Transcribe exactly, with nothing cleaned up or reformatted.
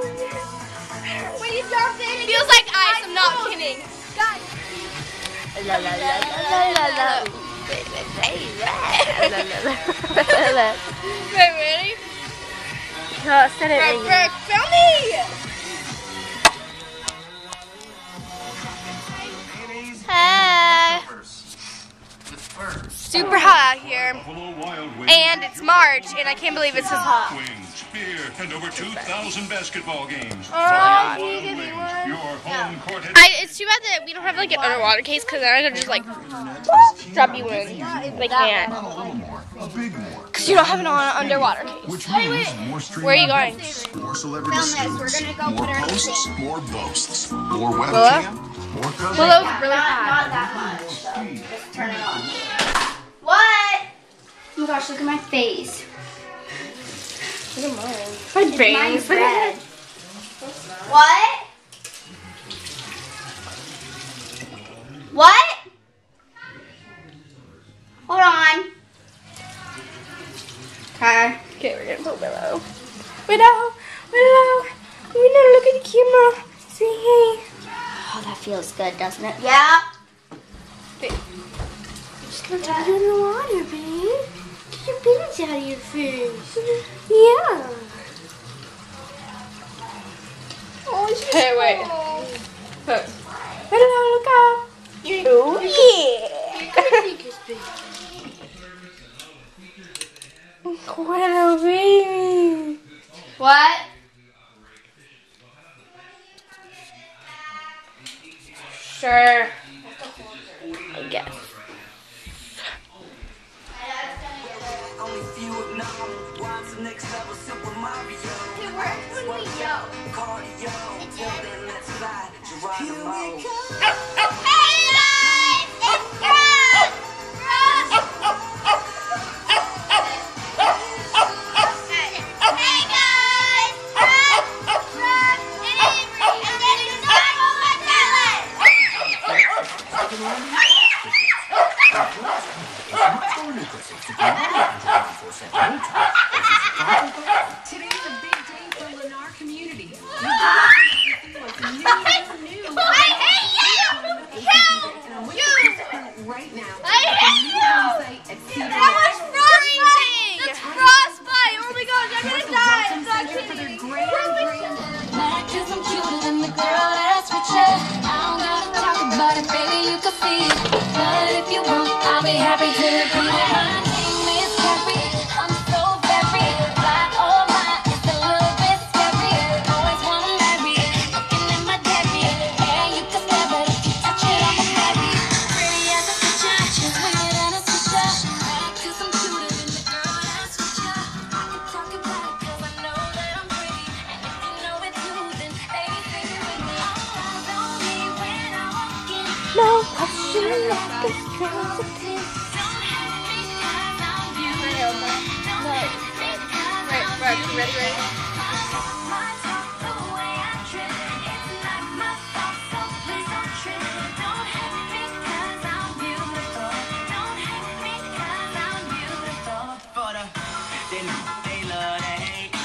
When you jump in, it feels like ice. I'm not kidding. Guys. La la la la la la. Wait, ready? No, set it Rick, in. Rick, film me! Hey! Super hot out here, and it's March, and I can't believe it's so hot. Wings, beer, and over two thousand basketball games. Oh, can you give me one? Your home court has I, it's too bad that we don't have like an underwater case, because then I could just like drop you in. They can't. not a little more, a big more. Because you don't have an underwater case. Which means more streaming Where are you going? events, more celebrity Film this. We're scoops, gonna go more put her in the posts, thing. more boasts, more webcam, Willow? more cousins. Willow's Yeah, really not, hot. not that much, so just turn it on. What? Oh my gosh, look at my face. Look at mine. My bangs. Mine's red. What? What? Hold on. Okay. Okay, we're gonna put Willow. Willow, Willow, Willow, look at the camera. Say hey. Oh, that feels good, doesn't it? Yeah. Just gonna take you in the water, babe. Get your beans out of your face. Yeah. Oh, she's hey, wait. Look. Willow, look up. Oh, yeah. Willow, baby. What? Sure. I guess. Dude, where would we Today's a big day for Lennar community. I hate you! Kill you! Right now. I hate you! That was freezing! That's frostbite! Oh my gosh, I'm gonna die! I'm not For their kidding! grand, grand Cause I'm cuter than the girl that's with you. I don't gotta talk about it, baby, you can see it. But if you want, I'll be happy to repeat it. My name is Carrie, I'm so very fly. Oh my, it's a little bit scary. Always wanna marry, looking at my daddy. Yeah, you can stab it if you touch it, I'm a baby. Pretty as a picture, sweeter than a sister. Cause I'm cuter than the girl that's with you. I can talk about it cause I know that I'm pretty. And if you know it too, then baby, sing it with me. Eyes on me when I walk in. No question like this crazy. Don't hate me cause I'm beautiful. Don't hate me cause Right, I'm right, you ready, ready? my talk, the way I trip. It's not my fault, so please don't trip. Don't hate me cause I'm beautiful. Don't hate me cause I'm beautiful. For the, they know they love to hate.